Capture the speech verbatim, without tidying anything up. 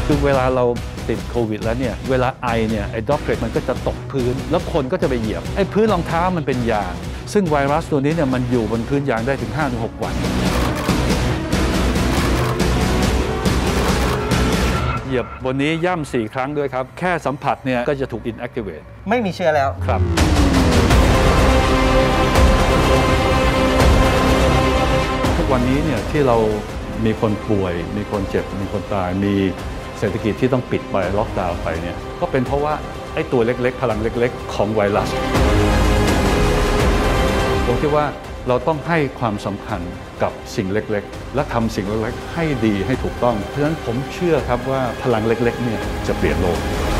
คือเวลาเราติดโควิดแล้วเนี่ยเวลาไอเนี่ยไอ้ดรอปเลตมันก็จะตกพื้นแล้วคนก็จะไปเหยียบไอ้พื้นรองเท้ามันเป็นยางซึ่งไวรัสตัวนี้เนี่ยมันอยู่บนพื้นยางได้ถึง ห้าถึงหก วันเหยียบบนนี้ย่ำสี่ครั้งด้วยครับแค่สัมผัสเนี่ยก็จะถูก inactivate ไม่มีเชื้อแล้วครับทุกวันนี้เนี่ยที่เรามีคนป่วยมีคนเจ็บมีคนตายมีเศรษฐกิจที่ต้องปิดไปล็อกดาวน์ไปเนี่ยก็เป็นเพราะว่าไอ้ตัวเล็กๆพลังเล็กๆของไวรัสผมคิดว่าเราต้องให้ความสำคัญกับสิ่งเล็กๆและทำสิ่งเล็กๆให้ดีให้ถูกต้องเพราะฉะนั้นผมเชื่อครับว่าพลังเล็กๆเนี่ยจะเปลี่ยนโลก